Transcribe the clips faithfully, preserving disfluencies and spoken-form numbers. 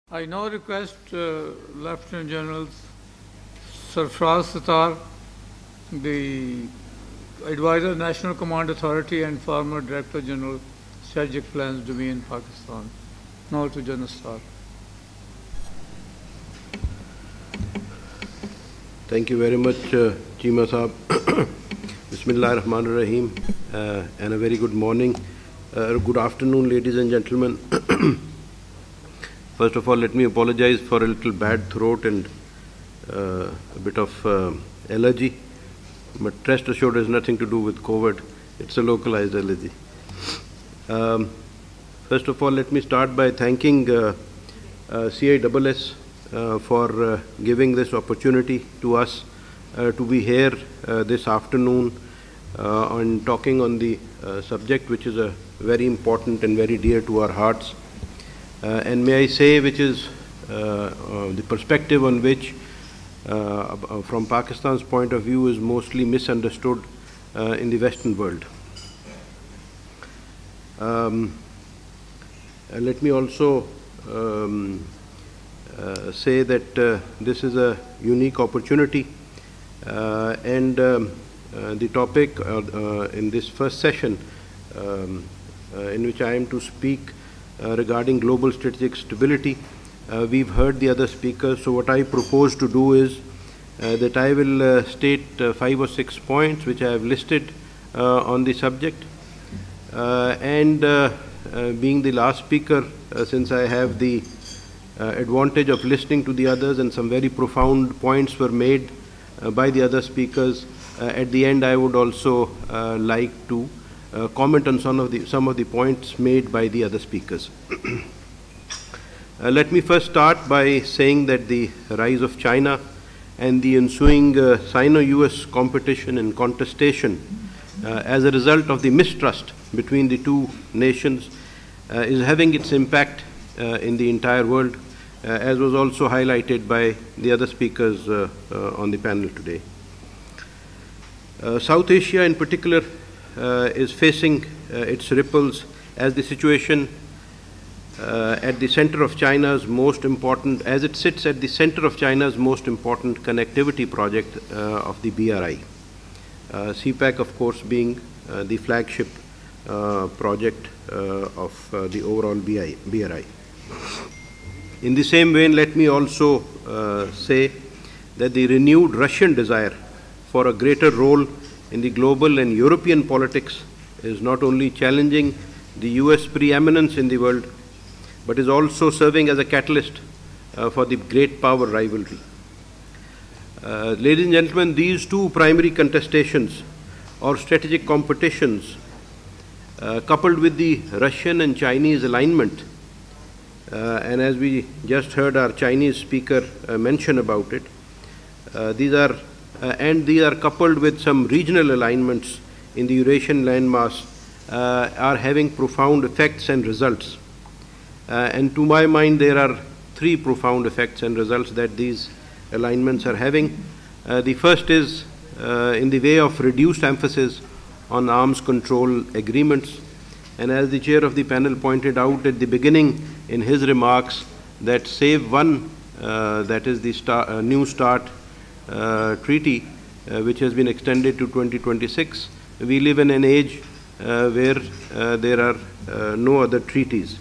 I now request uh, Lieutenant General Sarfraz Sattar, the Advisor, National Command Authority and former Director General, Strategic Plans, Domain, Pakistan. Now to General Sarfraz. Thank you very much, uh, Chima Saab. Bismillah ar-Rahman ar-Rahim, uh, and a very good morning, uh, good afternoon, ladies and gentlemen. First of all, let me apologize for a little bad throat and uh, a bit of uh, allergy, but rest assured it has nothing to do with COVID. It's a localized allergy. Um, first of all, let me start by thanking uh, uh, C I S S uh, for uh, giving this opportunity to us uh, to be here uh, this afternoon uh, on talking on the uh, subject which is a very important and very dear to our hearts. Uh, and may I say, which is uh, uh, the perspective on which, uh, from Pakistan's point of view, is mostly misunderstood uh, in the Western world. Um, and let me also um, uh, say that uh, this is a unique opportunity, uh, and um, uh, the topic uh, uh, in this first session, um, uh, in which I am to speak Uh, regarding global strategic stability. Uh, we've heard the other speakers, so what I propose to do is uh, that I will uh, state uh, five or six points which I have listed uh, on the subject. Uh, and uh, uh, being the last speaker, uh, since I have the uh, advantage of listening to the others and some very profound points were made uh, by the other speakers, uh, at the end I would also uh, like to Uh, comment on some of the some of the points made by the other speakers. uh, let me first start by saying that the rise of China and the ensuing uh, Sino-U S competition and contestation uh, as a result of the mistrust between the two nations uh, is having its impact uh, in the entire world, uh, as was also highlighted by the other speakers uh, uh, on the panel today. Uh, South Asia in particular Uh, is facing uh, its ripples as the situation uh, at the center of China's most important, as it sits at the center of China's most important connectivity project uh, of the B R I. Uh, C PAC, of course, being uh, the flagship uh, project uh, of uh, the overall B R I. In the same vein, let me also uh, say that the renewed Russian desire for a greater role in the global and European politics is not only challenging the U S preeminence in the world, but is also serving as a catalyst uh, for the great power rivalry. Uh, ladies and gentlemen, these two primary contestations or strategic competitions, uh, coupled with the Russian and Chinese alignment, uh, and as we just heard our Chinese speaker uh, mention about it, uh, these are Uh, and these are coupled with some regional alignments in the Eurasian landmass, uh, are having profound effects and results. Uh, and to my mind, there are three profound effects and results that these alignments are having. Uh, the first is uh, in the way of reduced emphasis on arms control agreements. And as the chair of the panel pointed out at the beginning in his remarks, that SAVE one, uh, that is the star, uh, New START Uh, treaty, uh, which has been extended to twenty twenty-six. We live in an age uh, where uh, there are uh, no other treaties.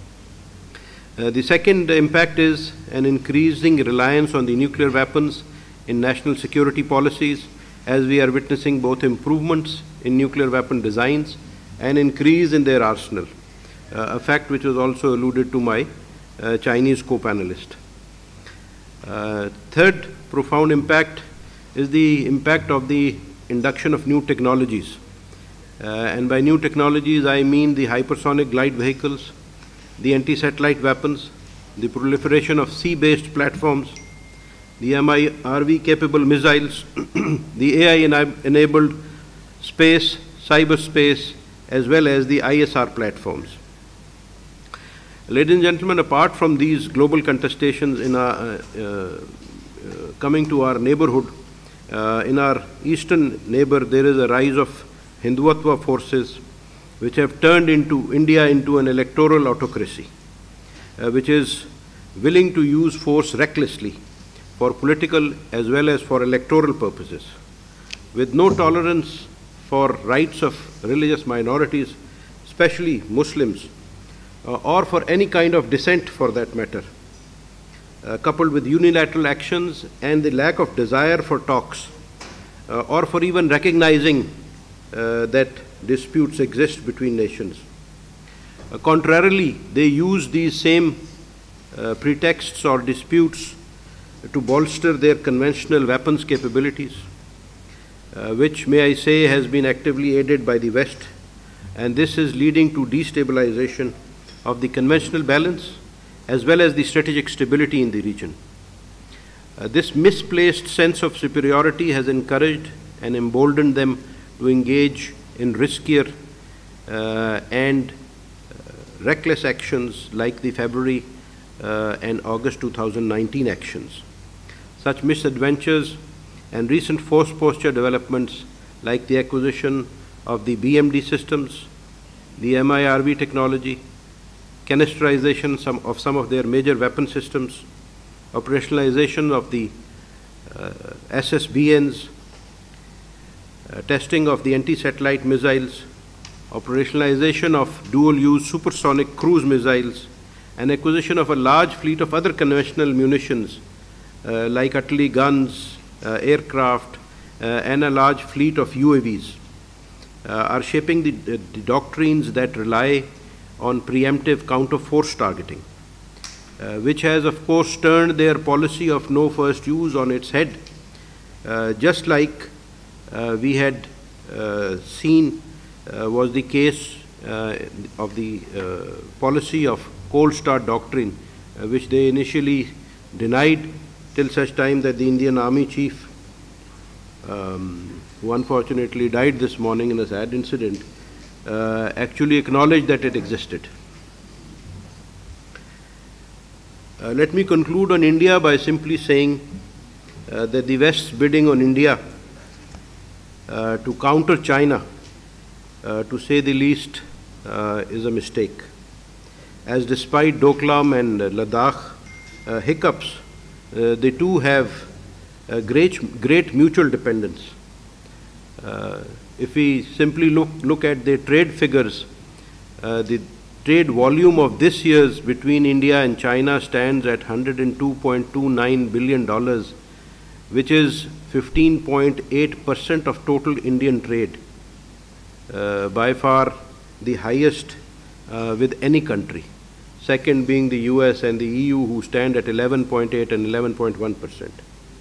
Uh, the second impact is an increasing reliance on the nuclear weapons in national security policies, as we are witnessing both improvements in nuclear weapon designs and increase in their arsenal, uh, a fact which was also alluded to my uh, Chinese co-panelist. Uh, third profound impact is the impact of the induction of new technologies. Uh, and by new technologies, I mean the hypersonic glide vehicles, the anti-satellite weapons, the proliferation of sea-based platforms, the M I R V-capable missiles, the A I-enabled space, cyberspace, as well as the I S R platforms. Ladies and gentlemen, apart from these global contestations in our, uh, uh, coming to our neighborhood, uh, in our eastern neighbor, there is a rise of Hindutva forces which have turned into India into an electoral autocracy, uh, which is willing to use force recklessly for political as well as for electoral purposes, with no tolerance for rights of religious minorities, especially Muslims, uh, or for any kind of dissent for that matter, uh, coupled with unilateral actions and the lack of desire for talks, uh, or for even recognizing uh, that disputes exist between nations. Uh, contrarily, they use these same uh, pretexts or disputes to bolster their conventional weapons capabilities, uh, which, may I say, has been actively aided by the West, and this is leading to destabilization of the conventional balance as well as the strategic stability in the region. Uh, this misplaced sense of superiority has encouraged and emboldened them to engage in riskier uh, and uh, reckless actions like the February uh, and August two thousand nineteen actions. Such misadventures and recent force posture developments like the acquisition of the B M D systems, the M I R V technology, canisterization some of some of their major weapon systems, operationalization of the uh, S S B Ns, uh, testing of the anti-satellite missiles, operationalization of dual-use supersonic cruise missiles, and acquisition of a large fleet of other conventional munitions uh, like artillery guns, uh, aircraft, uh, and a large fleet of U A Vs uh, are shaping the, the, the doctrines that rely on preemptive counter-force targeting, uh, which has of course turned their policy of no first use on its head, uh, just like uh, we had uh, seen uh, was the case uh, of the uh, policy of cold start doctrine, uh, which they initially denied till such time that the Indian Army Chief, um, who unfortunately died this morning in a sad incident, uh, actually acknowledged that it existed. Uh, let me conclude on India by simply saying uh, that the West's bidding on India uh, to counter China, uh, to say the least, uh, is a mistake. As despite Doklam and uh, Ladakh uh, hiccups, uh, they too have uh, great, great mutual dependence. Uh, if we simply look, look at the trade figures, uh, the trade volume of this year's between India and China stands at one hundred two point two nine billion dollars, which is fifteen point eight percent of total Indian trade, uh, by far the highest uh, with any country. Second being the U S and the E U, who stand at eleven point eight and eleven point one percent.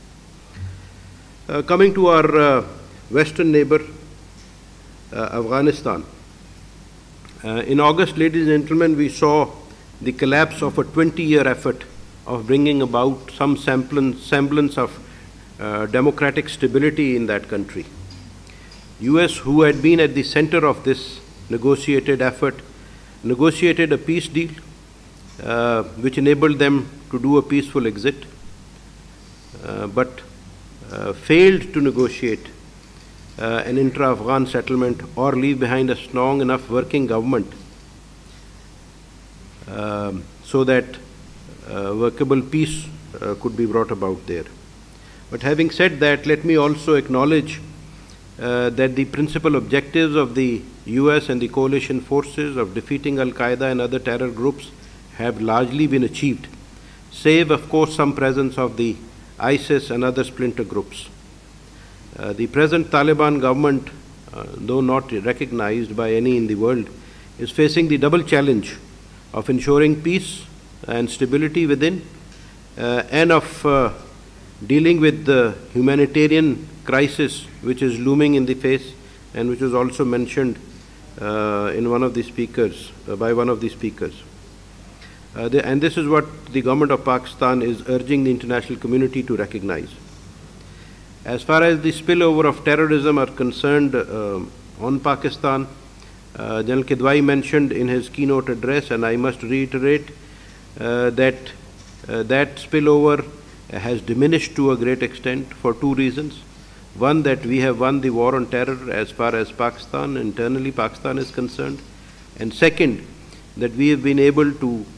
Uh, coming to our uh, western neighbor, uh, Afghanistan. Uh, in August, ladies and gentlemen, we saw the collapse of a twenty-year effort of bringing about some semblance, semblance of uh, democratic stability in that country. U S, who had been at the center of this negotiated effort, negotiated a peace deal uh, which enabled them to do a peaceful exit, uh, but uh, failed to negotiate Uh, an intra-Afghan settlement or leave behind a strong enough working government um, so that uh, workable peace uh, could be brought about there. But having said that, let me also acknowledge uh, that the principal objectives of the U S and the coalition forces of defeating Al-Qaeda and other terror groups have largely been achieved, save of course some presence of the ISIS and other splinter groups. Uh, the present Taliban government, uh, though not recognized by any in the world, is facing the double challenge of ensuring peace and stability within uh, and of uh, dealing with the humanitarian crisis which is looming in the face and which was also mentioned uh, in one of the speakers, uh, by one of the speakers. Uh, the, and this is what the government of Pakistan is urging the international community to recognize. As far as the spillover of terrorism are concerned uh, on Pakistan, uh, General Kidwai mentioned in his keynote address, and I must reiterate uh, that uh, that spillover has diminished to a great extent for two reasons. One, that we have won the war on terror as far as Pakistan, internally Pakistan is concerned. And second, that we have been able to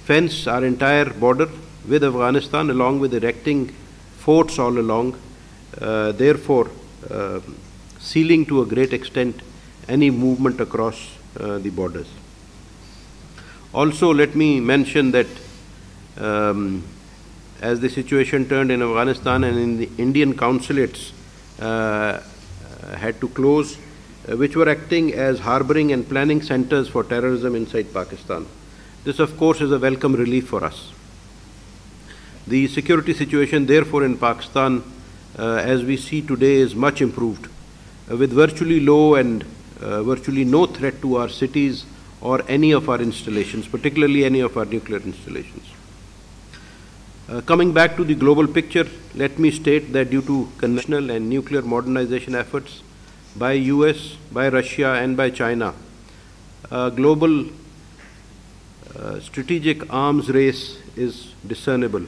fence our entire border with Afghanistan, along with erecting forts all along, uh, therefore uh, sealing to a great extent any movement across uh, the borders. Also, let me mention that um, as the situation turned in Afghanistan and in the Indian consulates uh, had to close, uh, which were acting as harboring and planning centers for terrorism inside Pakistan. This, of course, is a welcome relief for us. The security situation, therefore, in Pakistan, uh, as we see today, is much improved, uh, with virtually low and uh, virtually no threat to our cities or any of our installations, particularly any of our nuclear installations. Uh, coming back to the global picture, let me state that due to conventional and nuclear modernization efforts by U S, by Russia, and by China, a global uh, strategic arms race is discernible,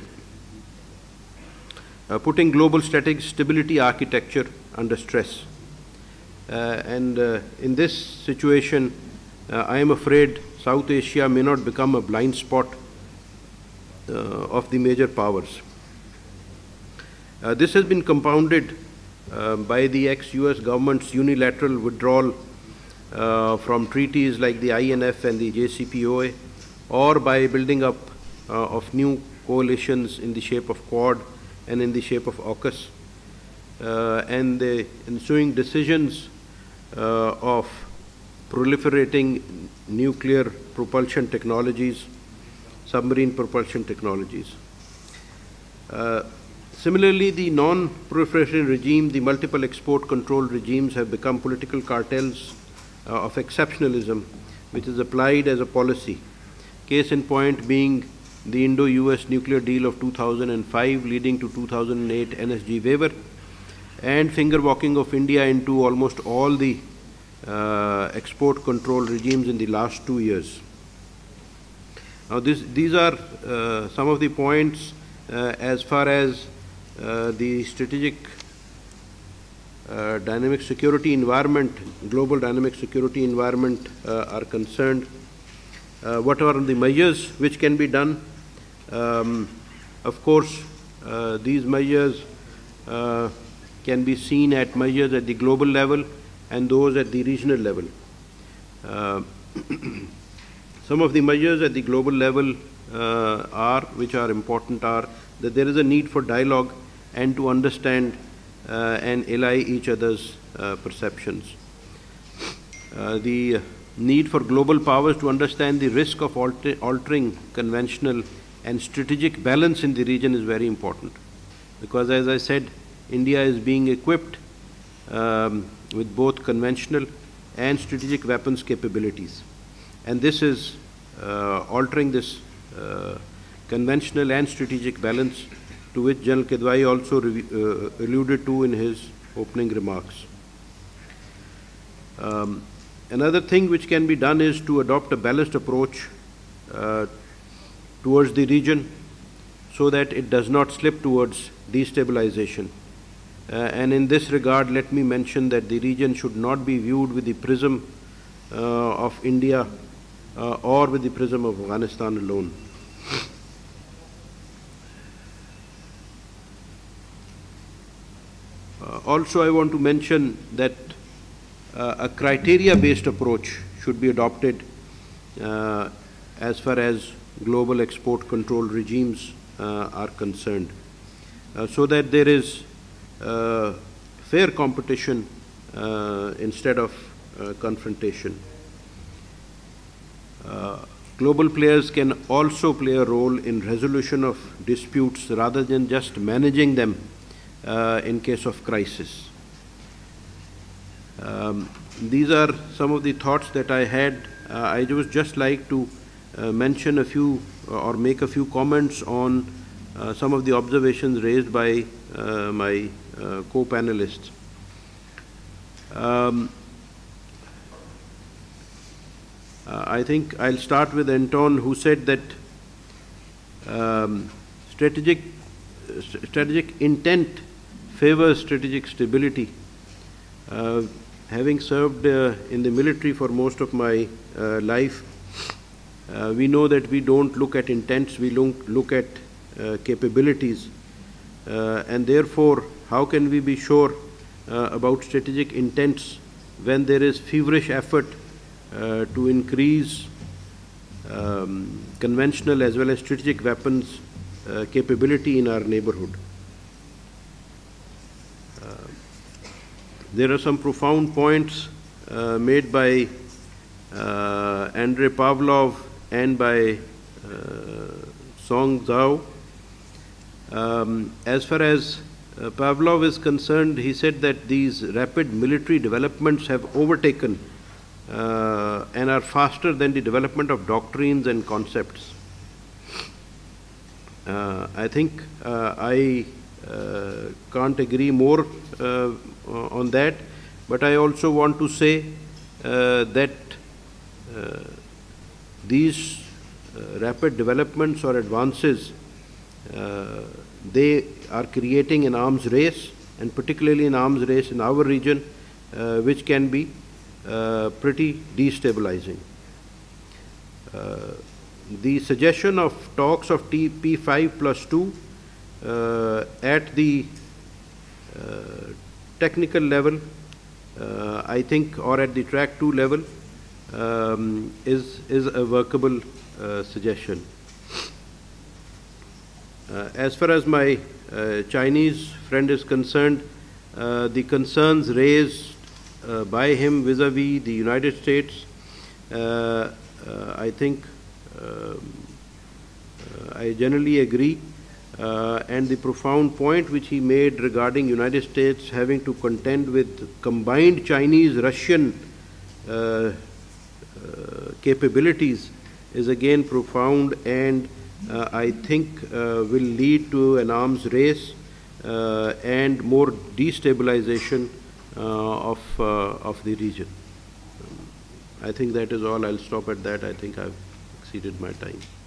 uh, putting global strategic stability architecture under stress. Uh, and uh, in this situation, uh, I am afraid South Asia may not become a blind spot Uh, of the major powers. Uh, this has been compounded uh, by the ex-U S government's unilateral withdrawal uh, from treaties like the I N F and the J C P O A, or by building up uh, of new coalitions in the shape of Quad and in the shape of AUKUS, uh, and the ensuing decisions uh, of proliferating nuclear propulsion technologies, submarine propulsion technologies. Uh, similarly, the non-proliferation regime, the multiple export control regimes have become political cartels uh, of exceptionalism, which is applied as a policy. Case in point being the Indo-U S nuclear deal of two thousand five leading to two thousand eight N S G waiver, and finger-walking of India into almost all the uh, export control regimes in the last two years. Now, this, these are uh, some of the points uh, as far as uh, the strategic uh, dynamic security environment, global dynamic security environment uh, are concerned. Uh, what are the measures which can be done? Um, of course, uh, these measures uh, can be seen at measures at the global level and those at the regional level. Uh, Some of the measures at the global level uh, are, which are important, are that there is a need for dialogue and to understand uh, and ally each other's uh, perceptions. Uh, the need for global powers to understand the risk of alter altering conventional and strategic balance in the region is very important, because, as I said, India is being equipped um, with both conventional and strategic weapons capabilities. And this is uh, altering this uh, conventional and strategic balance, to which General Kidwai also uh, alluded to in his opening remarks. Um, another thing which can be done is to adopt a balanced approach uh, towards the region, so that it does not slip towards destabilization. Uh, and in this regard, let me mention that the region should not be viewed with the prism uh, of India Uh, or with the prism of Afghanistan alone. Uh, also, I want to mention that uh, a criteria-based approach should be adopted uh, as far as global export control regimes uh, are concerned, uh, so that there is uh, fair competition uh, instead of uh, confrontation. Uh, global players can also play a role in resolution of disputes rather than just managing them uh, in case of crisis. Um, these are some of the thoughts that I had. Uh, I would just like to uh, mention a few uh, or make a few comments on uh, some of the observations raised by uh, my uh, co-panelists. Um, Uh, I think I'll start with Anton, who said that um, strategic, uh, strategic intent favors strategic stability. Uh, having served uh, in the military for most of my uh, life, Uh, we know that we don't look at intents, we look, look at uh, capabilities. Uh, and therefore, how can we be sure uh, about strategic intents when there is feverish effort uh, to increase um, conventional as well as strategic weapons uh, capability in our neighborhood? Uh, there are some profound points uh, made by uh, Andrei Pavlov and by uh, Song Zhao. Um, as far as uh, Pavlov is concerned, he said that these rapid military developments have overtaken uh, and are faster than the development of doctrines and concepts. Uh, I think uh, I uh, can't agree more uh, on that, but I also want to say uh, that uh, these uh, rapid developments or advances, uh, they are creating an arms race, and particularly an arms race in our region, uh, which can be uh, pretty destabilizing. Uh, the suggestion of talks of T P five plus two uh, at the uh, technical level, uh, I think, or at the track two level, um, is, is a workable uh, suggestion. Uh, as far as my uh, Chinese friend is concerned, uh, the concerns raised uh, by him vis-a-vis the United States, uh, uh, I think uh, uh, I generally agree. Uh, and the profound point which he made regarding United States having to contend with combined Chinese-Russian uh, uh, capabilities is again profound, and uh, I think uh, will lead to an arms race uh, and more destabilization uh, of, uh, of the region. Um, I think that is all. I'll stop at that. I think I've exceeded my time.